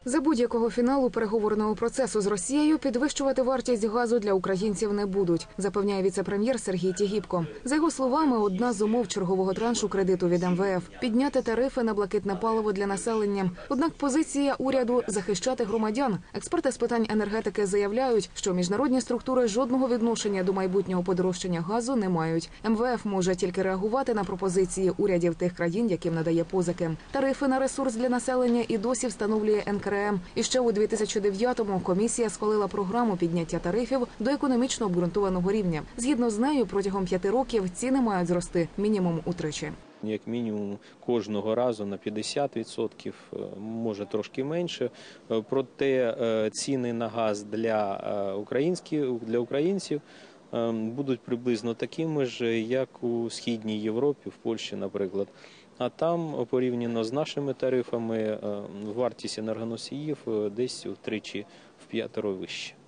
За будь-якого фіналу переговорного процесу з Росією підвищувати вартість газу для українців не будуть, запевняє віце-прем'єр Сергій Тігіпко. За його словами, одна з умов чергового траншу кредиту від МВФ – підняти тарифи на блакитне паливо для населення. Однак позиція уряду – захищати громадян. Експерти з питань енергетики заявляють, що міжнародні структури жодного відношення до майбутнього подорожчання газу не мають. МВФ може тільки реагувати на пропозиції урядів тих країн, яким надає позики. Тарифи на ресурс для населення і досі встановлює НКРЕ. І ще у 2009-му комісія схвалила програму підняття тарифів до економічно обґрунтованого рівня. Згідно з нею, протягом 5 років ціни мають зрости мінімум утричі. Як мінімум кожного разу на 50%, може трошки менше. Проте ціни на газ для українців будуть приблизно такими ж, як у Східній Європі, в Польщі, наприклад. А там, порівняно з нашими тарифами, вартість енергоносіїв десь втричі, в 5 вище.